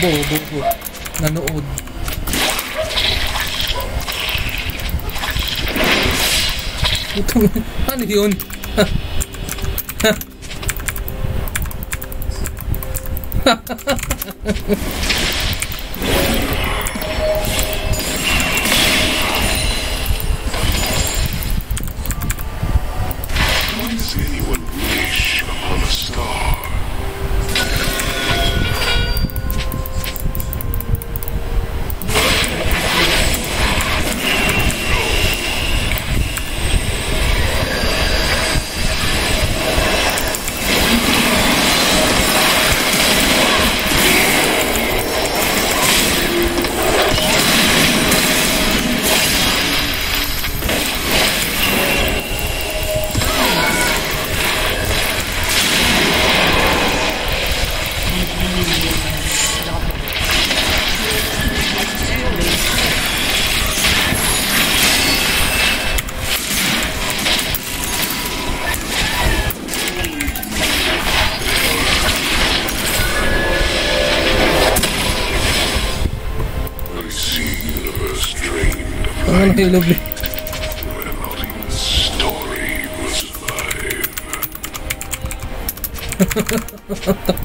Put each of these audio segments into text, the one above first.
bobo. Nanood. Ano yun? Does anyone wish upon a star? Hey, lovely. Where not even story will survive.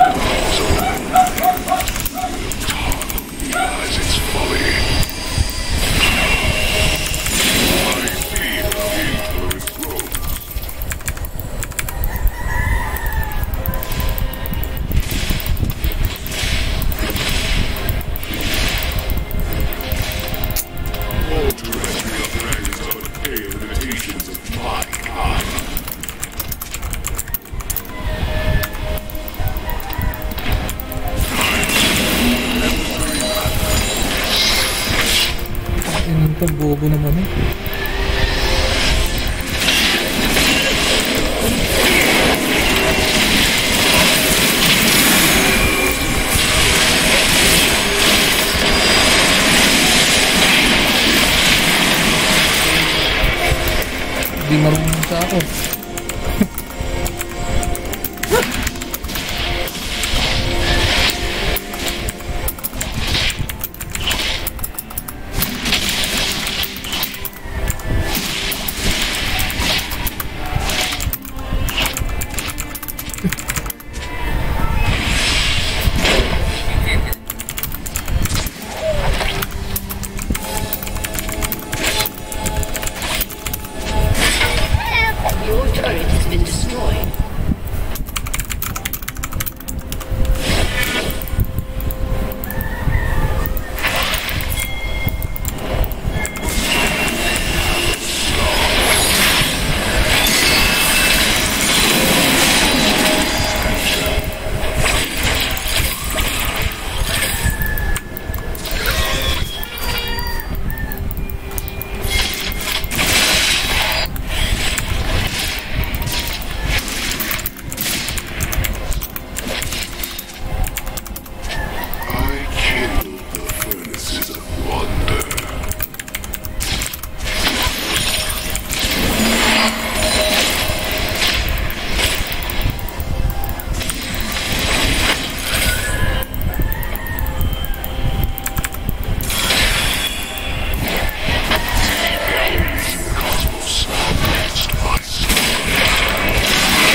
Realize its folly. I feel influence growth. All terrestrial dragons are the pale imitations of my kind. Yun pa, bobo naman eh. Hindi marunong sa ako. Your turret has been destroyed. I kindle the furnaces of wonder. Cosmos against myself.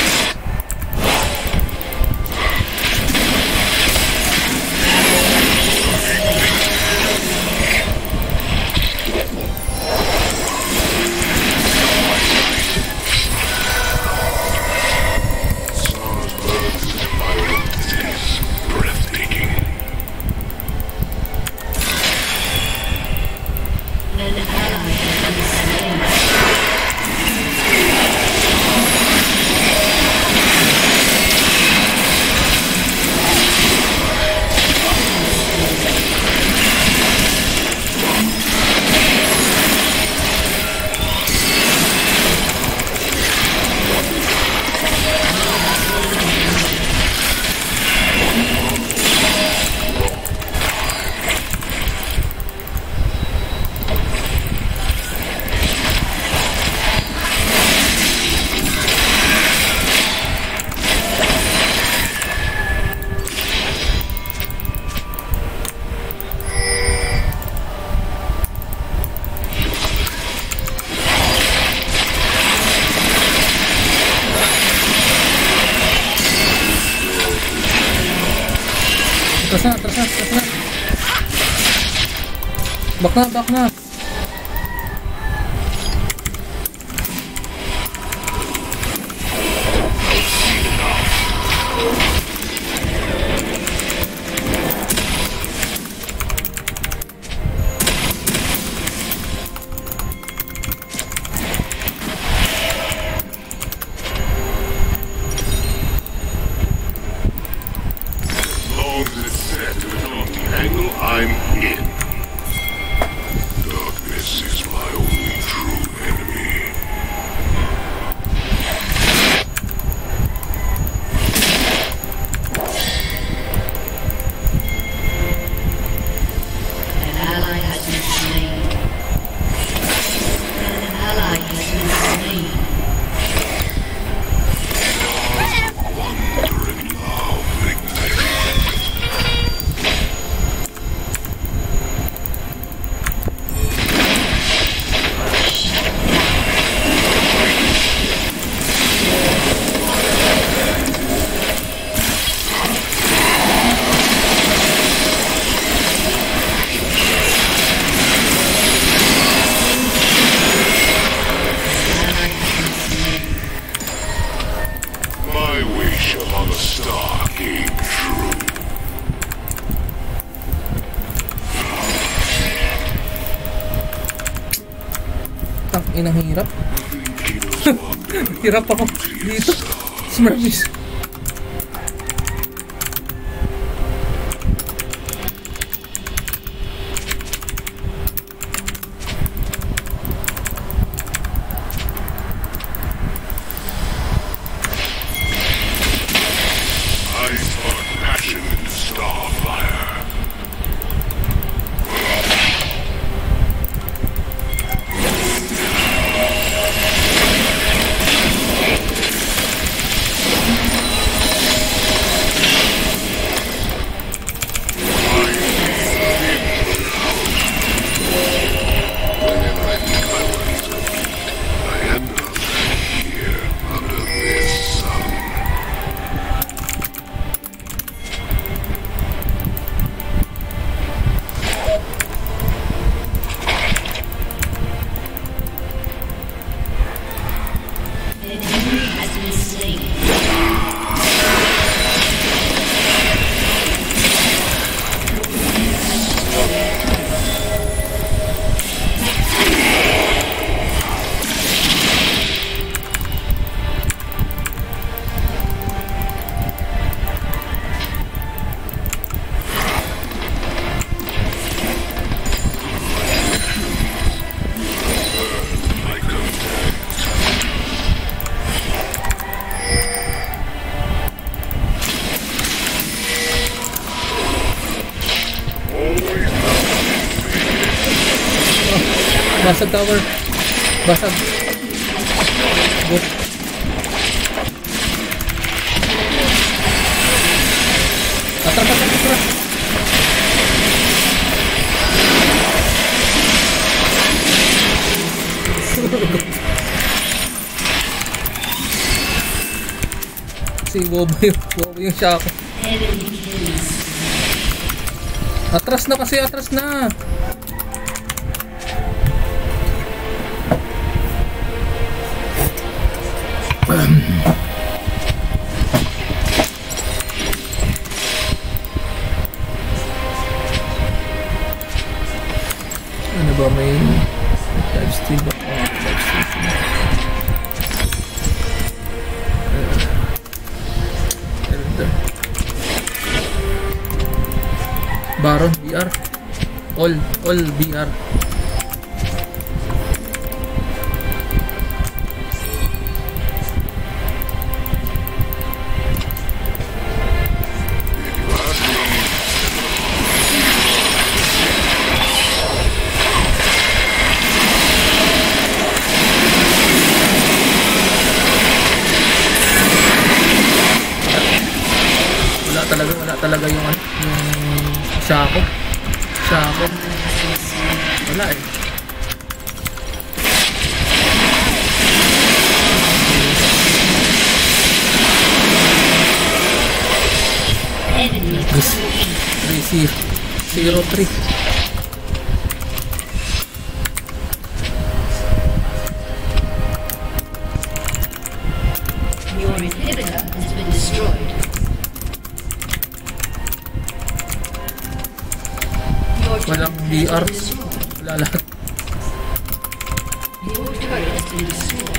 Sar's birth is a viral disease, breathtaking. An ally has been slain. Atras na, atras na, atras na. Back na, back na. Long as it's set to its own angle, I'm in. Darkness is my only true enemy. An ally has been slain. An ally has been slain. Wonder and love ignite. inang hirap. Hirap ako dito. Smurfies. I spark passion into starfire. Whenever I think my work is complete, I am not here under this sun. An enemy has been slain. My contact. Basag tower. Basag. Go. Atras, atras, atras. Si Bobo yung Shaco. Enemy kills. Atras na kasi, atras na. Ano ba, may lifesteal ba? Oh, lifesteal. Elder. Baron BR. All BR. Wala talaga yung ano, yung Shaco. Wala eh. Enemy Yes. 3-0-3. Your inhibitor has been destroyed. Your Walang turret has BR. been destroyed. Wala lahat. Your turret has been destroyed.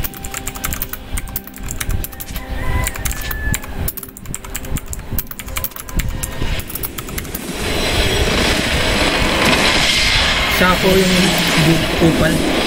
Shaco yung kupal.